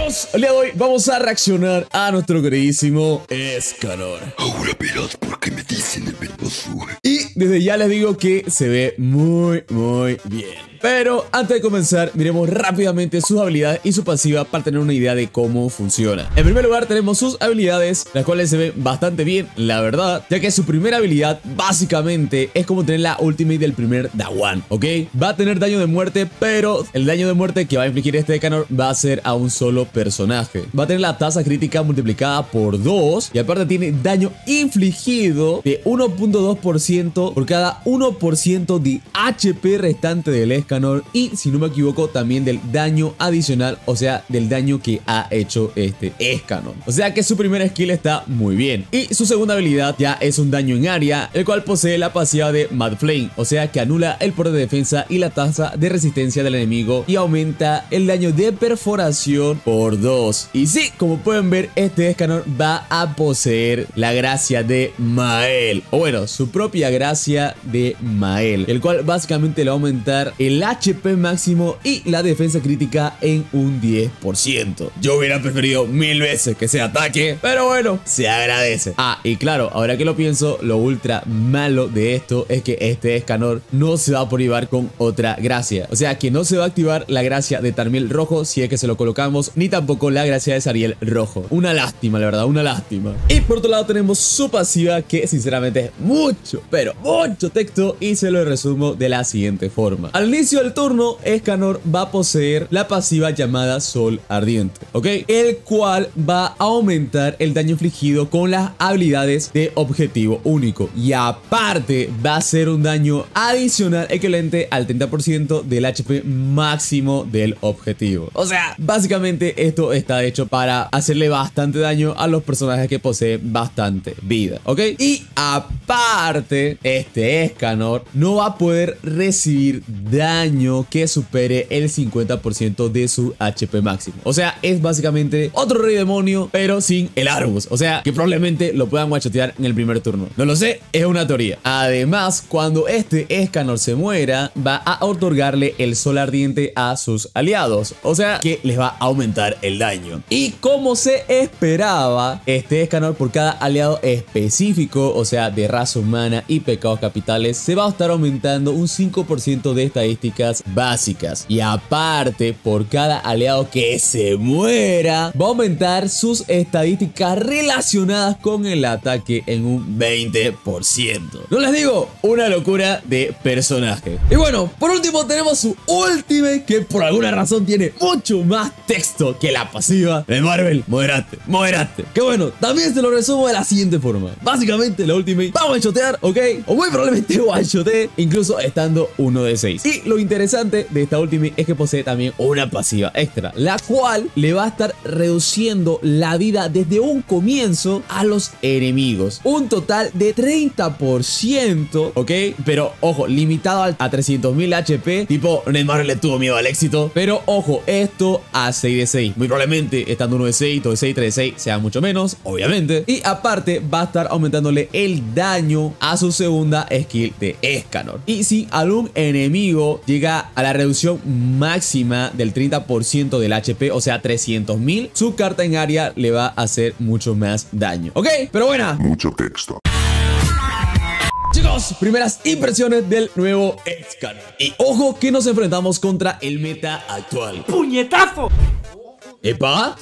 Chicos, el día de hoy vamos a reaccionar a nuestro queridísimo Escanor. Ahora verás por qué me dicen el verboso. Y desde ya les digo que se ve muy bien. Pero antes de comenzar, miremos rápidamente sus habilidades y su pasiva para tener una idea de cómo funciona. En primer lugar tenemos sus habilidades, las cuales se ven bastante bien, la verdad, ya que su primera habilidad básicamente es como tener la ultimate del primer Dawan, ¿ok? Va a tener daño de muerte, pero el daño de muerte que va a infligir este Escanor va a ser a un solo personaje. Va a tener la tasa crítica multiplicada por 2 y aparte tiene daño infligido de 1.2% por cada 1% de HP restante del Escanor. Y si no me equivoco también del daño adicional, o sea del daño que ha hecho este Escanor. O sea que su primera skill está muy bien. Y su segunda habilidad ya es un daño en área, el cual posee la pasiva de Mad Flame, o sea que anula el poder de defensa y la tasa de resistencia del enemigo y aumenta el daño de perforación por 2. Y sí, como pueden ver, este Escanor va a poseer la gracia de Mael, o bueno, su propia gracia de Mael, el cual básicamente le va a aumentar el HP máximo y la defensa crítica en un 10%. Yo hubiera preferido 1000 veces que sea ataque, pero bueno, se agradece. Ah, y claro, ahora que lo pienso, lo ultra malo de esto es que este Escanor no se va a privar con otra gracia. O sea que no se va a activar la gracia de Tarmiel rojo si es que se lo colocamos, ni tampoco la gracia de Zariel rojo. Una lástima, la verdad, una lástima. Y por otro lado tenemos su pasiva, que sinceramente es mucho, pero mucho texto, y se lo resumo de la siguiente forma. Al inicio del turno, Escanor va a poseer la pasiva llamada Sol Ardiente, ¿ok? El cual va a aumentar el daño infligido con las habilidades de objetivo único. Y aparte, va a ser un daño adicional equivalente al 30% del HP máximo del objetivo. O sea, básicamente esto está hecho para hacerle bastante daño a los personajes que poseen bastante vida, ¿ok? Y aparte, este Escanor no va a poder recibir daño que supere el 50% de su HP máximo. O sea, es básicamente otro rey demonio, pero sin el Arbus. O sea, que probablemente lo puedan one-shotear en el primer turno. No lo sé, es una teoría. Además, cuando este Escanor se muera, va a otorgarle el Sol Ardiente a sus aliados. O sea, que les va a aumentar el daño. Y como se esperaba, este Escanor por cada aliado específico, o sea, de raza humana y pecados capitales, se va a estar aumentando un 5% de estadísticas básicas. Y aparte, por cada aliado que se muera, va a aumentar sus estadísticas relacionadas con el ataque en un 20%. No les digo, una locura de personaje. Y bueno, por último tenemos su ultimate, que por alguna razón tiene mucho más texto que la pasiva de Marvel. Moderate. Que bueno, también se lo resumo de la siguiente forma. Básicamente la ultimate va a one-shotear, ¿ok? O muy probablemente one-shotee, incluso estando 1 de 6. Y lo interesante de esta ultimate es que posee también una pasiva extra, la cual le va a estar reduciendo la vida desde un comienzo a los enemigos. Un total de 30%, ¿ok? Pero ojo, limitado a 300.000 HP. Tipo, Neymar le tuvo miedo al éxito. Pero ojo, esto a 6 de 6. Muy probablemente estando 1 de 6, 2 de 6, 3 de 6 sea mucho menos, obviamente. Y aparte va a estar aumentándole el daño a su segunda skill de Escanor. Y si algún enemigo llega a la reducción máxima del 30% del HP, o sea 300.000, su carta en área le va a hacer mucho más daño, ¿ok? Pero bueno, Mucho texto. chicos, primeras impresiones del nuevo Escanor. Y ojo que nos enfrentamos contra el meta actual. ¡Puñetazo! ¿Epa?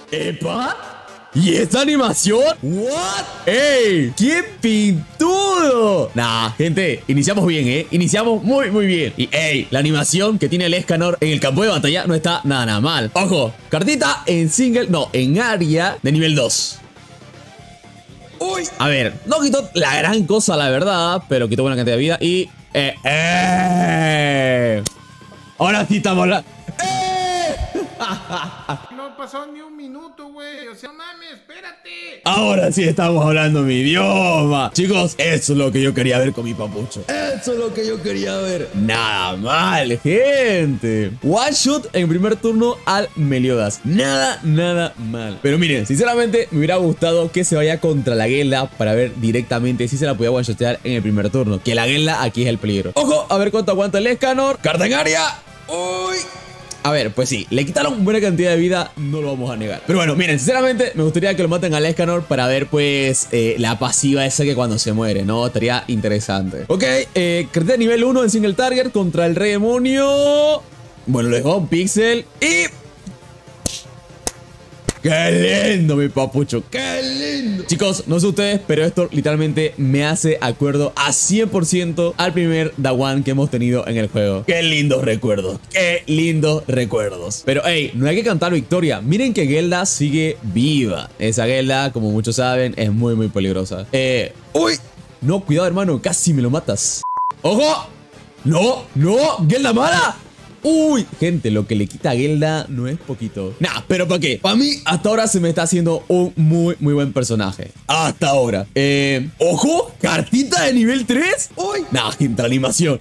¿Y esta animación? ¿What? ¡Ey! ¡Qué pintudo! Nah, gente, iniciamos bien, ¿eh? Iniciamos muy bien. Y, ey, la animación que tiene el Escanor en el campo de batalla no está nada mal. Ojo, cartita en single, no, en área de nivel 2. Uy, a ver, no quitó la gran cosa, la verdad, pero quitó buena cantidad de vida y... Ahora sí estamos la... No pasó ni un minuto, güey. O sea, no mames, espérate. Ahora sí estamos hablando mi idioma. Chicos, eso es lo que yo quería ver con mi papucho. Eso es lo que yo quería ver. Nada mal, gente. One shot en primer turno al Meliodas. Nada mal. Pero miren, sinceramente me hubiera gustado que se vaya contra la Gela para ver directamente si se la podía one shotear en el primer turno. Que la Gela aquí es el peligro. Ojo, a ver cuánto aguanta el Escanor. Carta en área. Uy. a ver, pues sí, le quitaron buena cantidad de vida, no lo vamos a negar. Pero bueno, miren, sinceramente me gustaría que lo maten al Escanor para ver pues la pasiva esa que cuando se muere, ¿no? Estaría interesante. Ok, cartera nivel 1 en single target contra el Rey Demonio. Bueno, lo dejó un pixel y... ¡qué lindo, mi papucho! ¡Qué lindo! Chicos, no sé ustedes, pero esto literalmente me hace acuerdo a 100% al primer Dawan que hemos tenido en el juego. ¡Qué lindos recuerdos! ¡Qué lindos recuerdos! Pero, hey, no hay que cantar victoria. Miren que Gelda sigue viva. Esa Gelda, como muchos saben, es muy, muy peligrosa. ¡Uy! No, cuidado, hermano. Casi me lo matas. ¡Ojo! ¡No! ¡No! ¡Gelda mala! Uy, gente, lo que le quita a Gelda no es poquito. Nah, pero ¿para qué? Para mí, hasta ahora se me está haciendo un muy, muy buen personaje. Hasta ahora. Ojo, cartita de nivel 3. Uy. Nah, gente, la animación.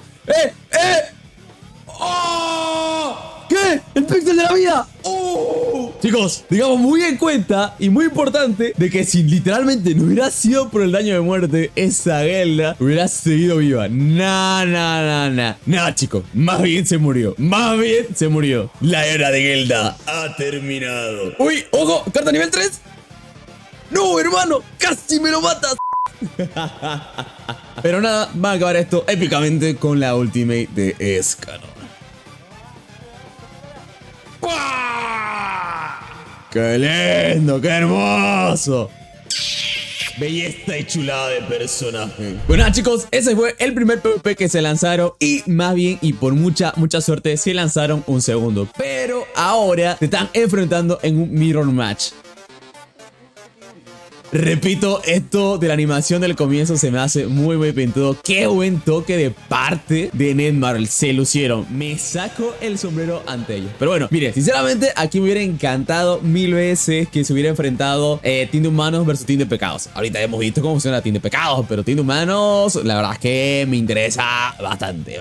¡Oh! ¿Qué? ¡El pixel de la vida! ¡Oh! Chicos, digamos muy en cuenta y muy importante de que si literalmente no hubiera sido por el daño de muerte, esa Gelda hubiera seguido viva. Nah, chicos, más bien se murió. Más bien se murió. La era de Gelda ha terminado. Uy, ojo, carta nivel 3. No, hermano, casi me lo matas. Pero nada, va a acabar esto épicamente con la ultimate de Escanor. ¡Qué lindo! ¡Qué hermoso! Belleza y chulada de personaje. Bueno, chicos, ese fue el primer PvP que se lanzaron. Y más bien, y por mucha suerte, se lanzaron un segundo. Pero ahora se están enfrentando en un Mirror Match. Repito, esto de la animación del comienzo se me hace muy, muy pintudo. Qué buen toque de parte de Netmarble. Se lucieron. Me saco el sombrero ante ellos. Pero bueno, mire, sinceramente aquí me hubiera encantado 1000 veces que se hubiera enfrentado Team de Humanos versus Team de Pecados. Ahorita hemos visto cómo funciona Team de Pecados, pero Team de Humanos, la verdad es que me interesa bastante.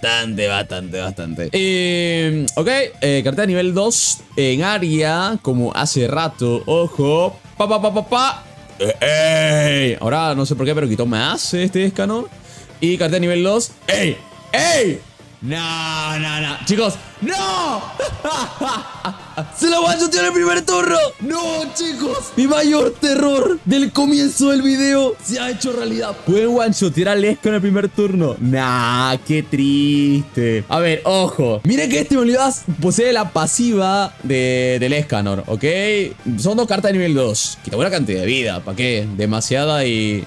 Ok, carta nivel 2 en área, como hace rato. Ojo. ¡Ey! Ahora no sé por qué, pero quitó más este Escanor. Y carta nivel 2. ¡Ey! No. Chicos, ¡no! ¡Se lo one-shoteó en el primer turno! ¡No, chicos! Mi mayor terror del comienzo del video se ha hecho realidad. ¿Pueden one-shotear al Esca en el primer turno? Nah, qué triste. A ver, ojo. Miren que este Meliodas posee la pasiva del Escanor, ¿ok? Son 2 cartas de nivel 2. Quita buena cantidad de vida. ¿Para qué? Demasiada y...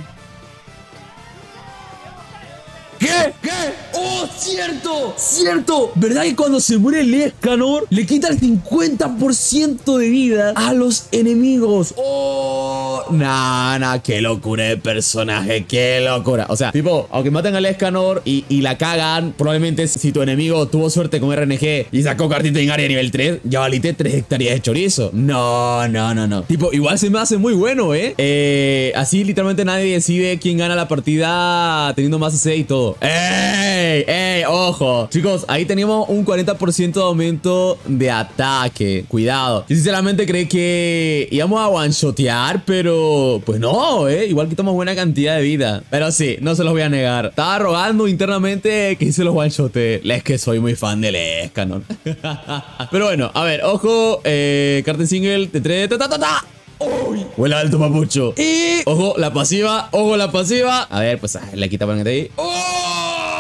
¿Qué? ¡Oh, cierto! ¿Verdad que cuando se muere el Escanor le quita el 50% de vida a los enemigos? ¡Oh! Nah, qué locura de personaje, qué locura. O sea, tipo, aunque maten al Escanor y la cagan, probablemente si tu enemigo tuvo suerte con RNG y sacó cartita en área nivel 3, ya valiste 3 hectáreas de chorizo. No. Tipo, igual se me hace muy bueno, así literalmente nadie decide quién gana la partida teniendo más AC y todo. ¡Ey! ¡Ojo! Chicos, ahí teníamos un 40% de aumento de ataque. Cuidado. Yo sinceramente creí que íbamos a one-shotear, pero pues no, igual quitamos buena cantidad de vida. Pero sí, no se los voy a negar. Estaba rogando internamente que hice los one-shoteé. Es que soy muy fan del Escanor. Pero bueno, a ver, ojo. Carta single de 3. ¡Uy! Vuela alto, papucho. Y... ojo, la pasiva. A ver, pues le quita por ahí. ¡Oh!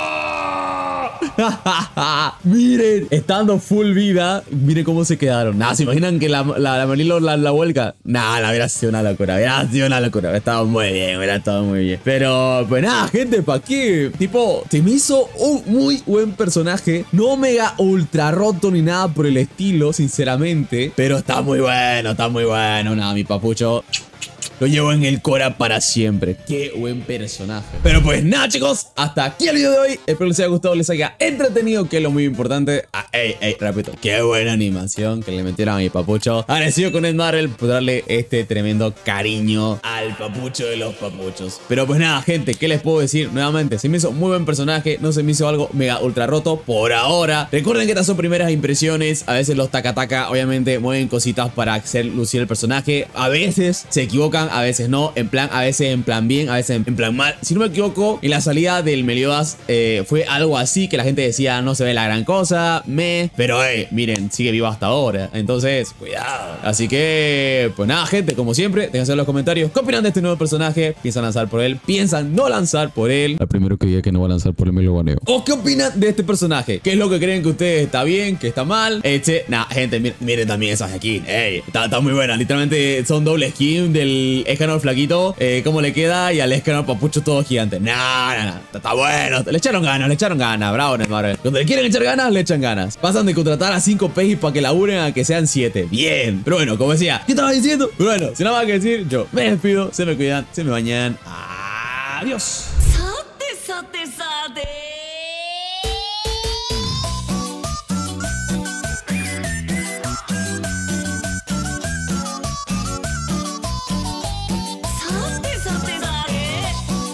Miren, estando full vida, miren cómo se quedaron. Nah, ¿se imaginan que la Melilo la vuelca? Nah, la hubiera sido una locura. Estaba muy bien. Pero, pues nada, gente, ¿para qué? Tipo, se me hizo un muy buen personaje. No mega ultra roto ni nada por el estilo, sinceramente. Pero está muy bueno. Nada, mi papucho lo llevo en el Cora para siempre. Qué buen personaje. Pero pues nada, chicos, hasta aquí el video de hoy. Espero les haya gustado, les haya entretenido, que es lo muy importante. Repito, qué buena animación que le metieron a mi papucho. Agradecido con Netmarble por darle este tremendo cariño al papucho de los papuchos. Pero pues nada, gente, ¿qué les puedo decir? Nuevamente, se me hizo muy buen personaje. No se me hizo algo mega ultra roto por ahora. Recuerden que estas son primeras impresiones. A veces los taca obviamente mueven cositas para hacer lucir el personaje. A veces se equivocan. plan, a veces no, en plan, a veces en plan bien, a veces en plan mal. Si no me equivoco, en la salida del Meliodas fue algo así, que la gente decía no se ve la gran cosa, pero miren, sigue vivo hasta ahora. Entonces, cuidado. Así que, pues nada, gente, como siempre, déjense en los comentarios qué opinan de este nuevo personaje. ¿Piensan lanzar por él? ¿Piensan no lanzar por él? Al primero que diga que no va a lanzar por él me lo baneo. ¿O qué opinan de este personaje? ¿Qué es lo que creen que ustedes está bien, que está mal? Gente, miren también esa skin. Está muy buena. Literalmente son doble skin del Escanor flaquito. ¿Cómo le queda? Y al Escanor papucho todo gigante. Está bueno. Le echaron ganas. Bravo, Neymar. Cuando le quieren echar ganas, le echan ganas. Pasan de contratar a 5 pejis para que laburen a que sean 7. Bien. Pero bueno, como decía, ¿qué estaba diciendo? Pero bueno, sin nada más que decir, yo me despido. Se me cuidan, se me bañan. Adiós.